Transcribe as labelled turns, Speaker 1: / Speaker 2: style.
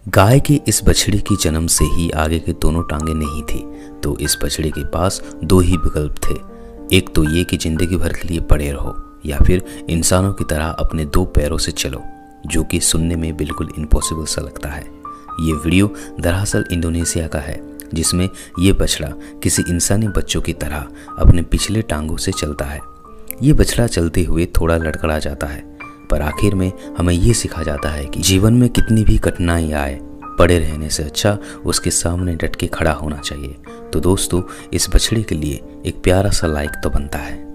Speaker 1: गाय की इस बछड़ी की जन्म से ही आगे के दोनों टांगे नहीं थी, तो इस बछड़ी के पास दो ही विकल्प थे। एक तो ये कि जिंदगी भर के लिए पड़े रहो, या फिर इंसानों की तरह अपने दो पैरों से चलो, जो कि सुनने में बिल्कुल इम्पॉसिबल सा लगता है। ये वीडियो दरअसल इंडोनेशिया का है, जिसमें ये बछड़ा किसी इंसानी बच्चों की तरह अपने पिछले टांगों से चलता है। ये बछड़ा चलते हुए थोड़ा लड़खड़ा जाता है, पर आखिर में हमें ये सिखा जाता है कि जीवन में कितनी भी कठिनाई आए, पड़े रहने से अच्छा उसके सामने डट के खड़ा होना चाहिए। तो दोस्तों, इस बछड़े के लिए एक प्यारा सा लाइक तो बनता है।